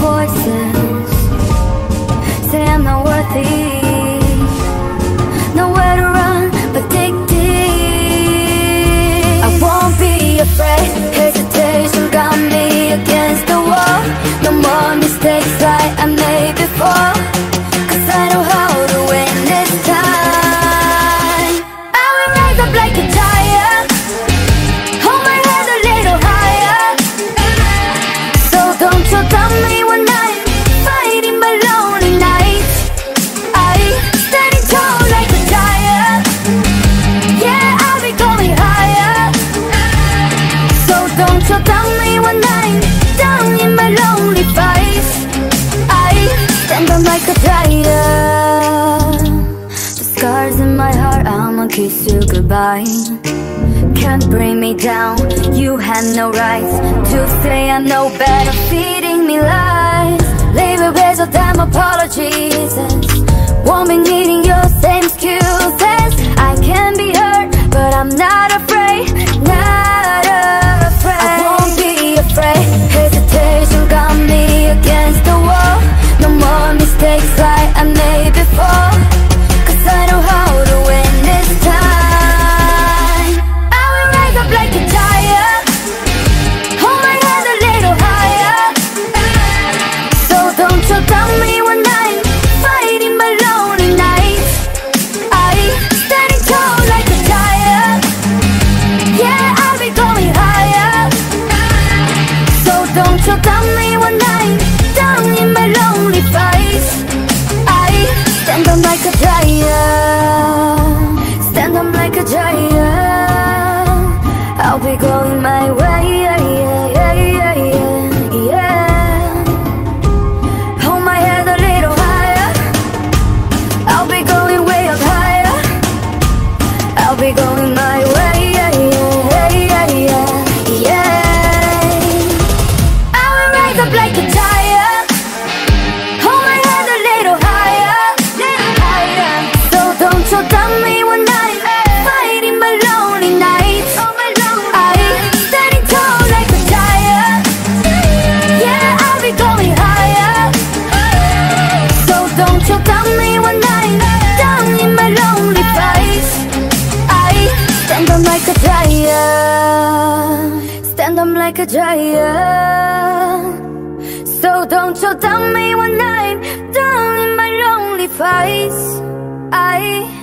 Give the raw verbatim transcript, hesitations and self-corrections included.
voices say I'm not worthy, nowhere to run but dig deep. I won't be afraid, hesitation got me against the wall. No more mistakes like I made before, 'cause I know how to win this time. I will rise up like a giant, hold my head a little higher. So don't you tell me when I'm fighting my lonely nights. I standing tall like a giant, yeah, I'll be going higher. So don't you tell me when I'm down in my lonely fights. I stand up like a giant. The scars in my heart, I'ma kiss you goodbye. Can't bring me down, you had no rights to say I'm no better, feeding me lies. Leave a bit of damn apologies, won't be needing your same excuses. I can be hurt, but I'm not afraid, not afraid. I won't be afraid, hesitation got me against the wall. No more mistakes like I made before, 'cause I know how to win this time. I will rise up like a giant, hold my head a little higher. So don't you tell me when I'm fighting my lonely nights. I standing tall like a giant, yeah, I'll be going higher. So don't you tell me when I'm down in my lonely fights. I stand up like a giant, stand up like a giant. I'll be going my way, yeah, yeah, yeah, yeah, yeah. Hold my head a little higher, I'll be going way up higher. I'll be going my way, yeah, yeah, yeah, yeah, yeah. I will rise up like a giant, hold my head a little higher, little higher. So don't you tell me when I'm fighting my lonely nights. I standing tall like a giant, yeah, I'll be going higher. So don't you tell me when I'm down in my lonely fights. I stand up like a giant, stand up like a giant. So don't you tell me when I'm down in my lonely fights. I